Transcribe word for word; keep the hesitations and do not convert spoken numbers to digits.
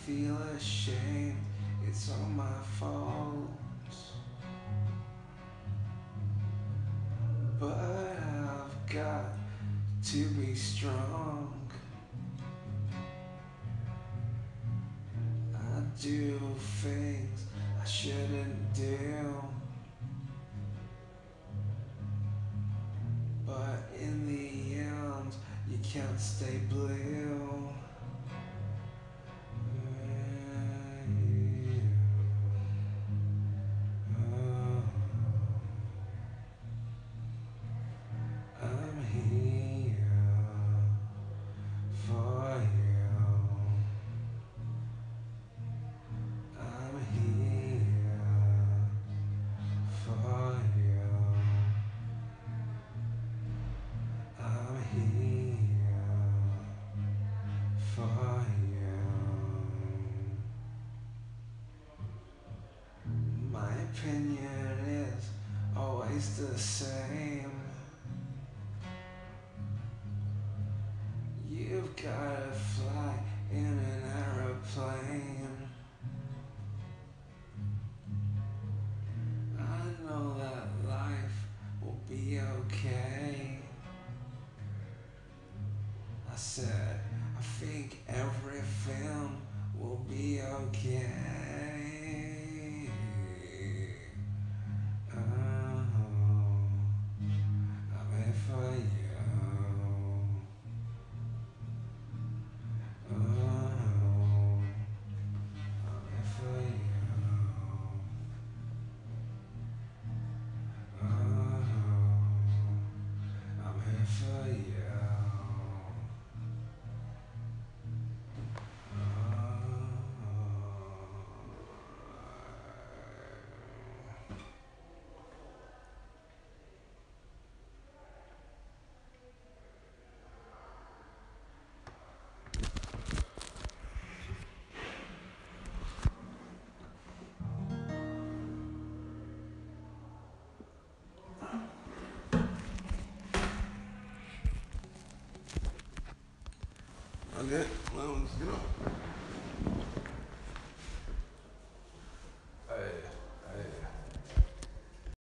feel ashamed, it's all my fault. But I've got to be strong. I do things I shouldn't do, but in the end, you can't stay blue. I'm here for you. I'm here for you. I'm here for you. My opinion is always the same. You've gotta fly in an aeroplane. I know that life will be okay. I said, I think everything will be okay. Oh, I'm here for you. Oh, I'm here for you. Oh, I'm here for you. Okay, well, let's get on.